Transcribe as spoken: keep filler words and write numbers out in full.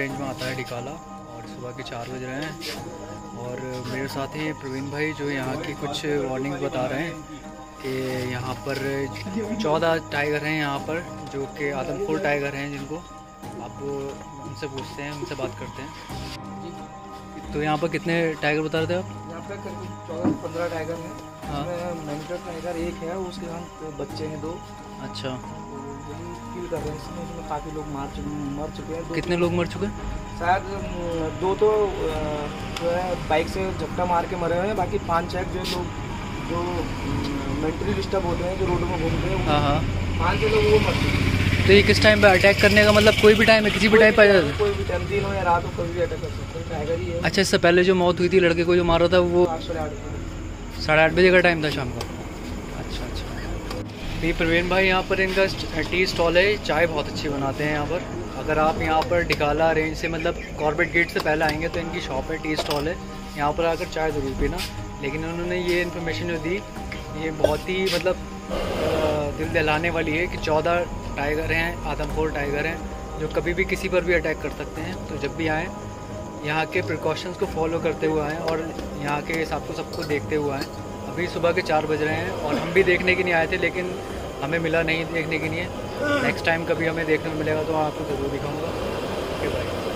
Range में आता है डिकाला, और सुबह के चार बज रहे हैं। और मेरे साथ ही प्रवीण भाई जो यहाँ की कुछ वार्निंग बता रहे हैं कि यहाँ पर चौदह टाइगर हैं यहाँ पर, जो कि आदमखोर टाइगर हैं, जिनको आप उनसे पूछते हैं, उनसे बात करते हैं। तो यहाँ पर कितने टाइगर बता रहे थे आप? यहाँ पे करीब चौदह पंद्रह टाइगर हैं। हाँ, मेंढक टाइगर एक है, उसके साथ बच्चे हैं दो। अच्छा, वही फील कर रहे हैं इसमें। इसमें काफ़ी लोग मार चुके मर चुके हैं। कितने लोग मर चुके हैं? शायद दो तो जो है बाइक से झपटा मार के मरे हुए हैं, बाकी पाँच छः जो लोग जो मेंटली डिस्टर्ब होते हैं, जो रोड में घूमते हैं, हाँ हाँ, पाँच छः लोग वो मर चुके हैं। तो ये किस टाइम पे अटैक करने का मतलब कोई भी टाइम है, किसी भी टाइम पे आ जाता है? कोई भी टाइम, दिन हो या रात हो, कभी भी अटैक कर सकते हैं। टाइगर ही है। अच्छा, इससे पहले जो मौत हुई थी लड़के को जो मारा था, वो आठ साढ़े आठ बजे साढ़े आठ बजे का टाइम था शाम का। अच्छा अच्छा। ये प्रवीण भाई यहाँ पर इनका टी स्टॉल है, चाय बहुत अच्छी बनाते हैं यहाँ पर। अगर आप यहाँ पर डिकाला रेंज से मतलब कॉर्बेट गेट से पहले आएंगे तो इनकी शॉप है, टी स्टॉल है, यहाँ पर आकर चाय ज़रूर पीना। लेकिन उन्होंने ये इन्फॉर्मेशन जो दी, ये बहुत ही मतलब दिल दहलाने वाली है कि चौदह टाइगर हैं, आदमखोर टाइगर हैं, जो कभी भी किसी पर भी अटैक कर सकते हैं। तो जब भी आएँ, यहाँ के प्रिकॉशंस को फॉलो करते हुए आएँ और यहाँ के हिसाब को सबको देखते हुए आएँ। अभी सुबह के चार बज रहे हैं और हम भी देखने के लिए आए थे, लेकिन हमें मिला नहीं देखने के लिए। नेक्स्ट टाइम कभी हमें देखने को मिलेगा तो आपको ज़रूर दिखाऊंगा। Okay bye.